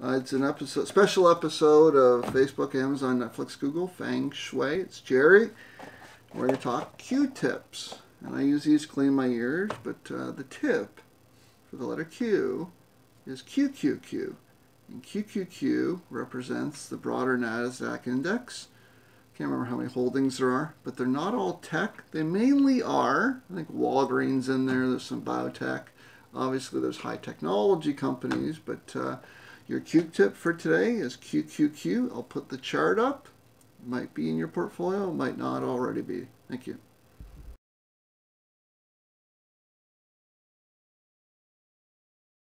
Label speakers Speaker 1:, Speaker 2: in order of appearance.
Speaker 1: It's an episode, special episode of Facebook, Amazon, Netflix, Google, FANG, Shui. It's Jerry. We're going to talk Q-tips. And I use these to clean my ears, but the tip for the letter Q is QQQ. And QQQ represents the broader NASDAQ index. Can't remember how many holdings there are, but they're not all tech. They mainly are. I think Walgreens in there, there's some biotech. Obviously there's high technology companies, but your Q-tip for today is QQQ. I'll put the chart up. It might be in your portfolio, it might not already be. Thank you.